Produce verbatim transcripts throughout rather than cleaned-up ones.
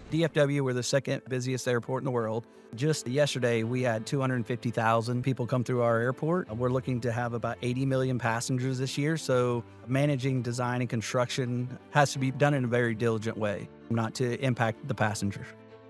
D F W, we're the second busiest airport in the world. Just yesterday, we had two hundred fifty thousand people come through our airport. We're looking to have about eighty million passengers this year, so managing design and construction has to be done in a very diligent way, not to impact the passengers.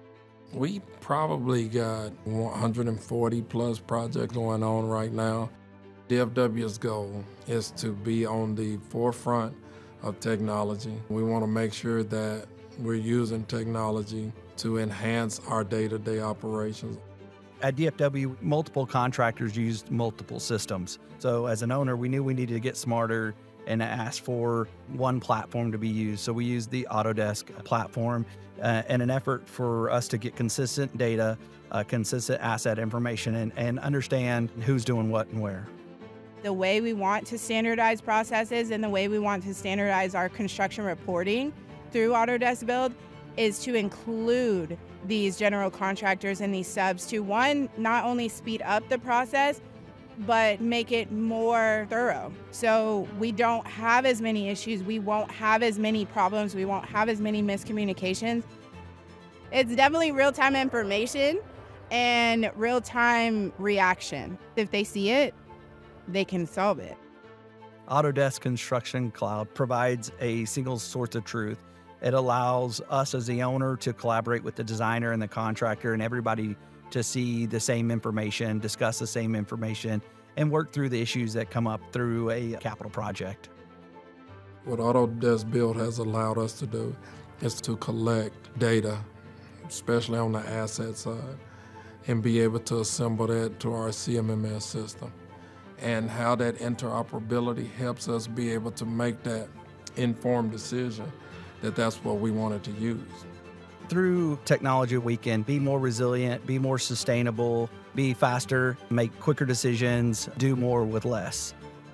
We probably got one hundred forty plus projects going on right now. D F W's goal is to be on the forefront of technology. We want to make sure that we're using technology to enhance our day-to-day operations. At D F W, multiple contractors used multiple systems. So as an owner, we knew we needed to get smarter and ask for one platform to be used. So we used the Autodesk platform uh, in an effort for us to get consistent data, uh, consistent asset information, and, and understand who's doing what and where. The way we want to standardize processes and the way we want to standardize our construction reporting through Autodesk Build is to include these general contractors and these subs to, one, not only speed up the process, but make it more thorough. So we don't have as many issues, we won't have as many problems, we won't have as many miscommunications. It's definitely real-time information and real-time reaction. If they see it, they can solve it. Autodesk Construction Cloud provides a single source of truth. It allows us as the owner to collaborate with the designer and the contractor and everybody to see the same information, discuss the same information, and work through the issues that come up through a capital project. What Autodesk Build has allowed us to do is to collect data, especially on the asset side, and be able to assemble that to our C M M S system. And how that interoperability helps us be able to make that informed decision that that's what we wanted to use. Through technology, we can be more resilient, be more sustainable, be faster, make quicker decisions, do more with less.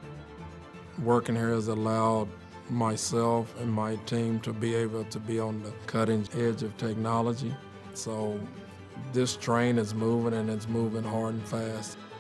Working here has allowed myself and my team to be able to be on the cutting edge of technology. So this train is moving, and it's moving hard and fast.